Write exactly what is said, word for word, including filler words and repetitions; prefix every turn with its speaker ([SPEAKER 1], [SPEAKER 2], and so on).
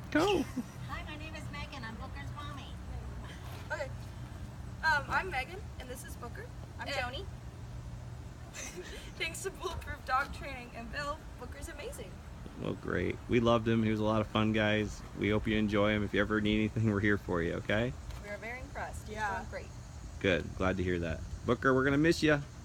[SPEAKER 1] Go.
[SPEAKER 2] Hi, my name is Megan. I'm Booker's mommy.
[SPEAKER 3] Okay. Um, I'm Megan, and this is Booker.
[SPEAKER 2] I'm
[SPEAKER 3] And
[SPEAKER 2] Joni.
[SPEAKER 3] Thanks to Bulletproof Dog Training and Bill, Booker's amazing.
[SPEAKER 1] Well, great. We loved him. He was a lot of fun, guys. We hope you enjoy him. If you ever need anything, we're here for you, okay?
[SPEAKER 2] We are very impressed.
[SPEAKER 3] Yeah.
[SPEAKER 2] He's doing great.
[SPEAKER 1] Good. Glad to hear that. Booker, we're going to miss you.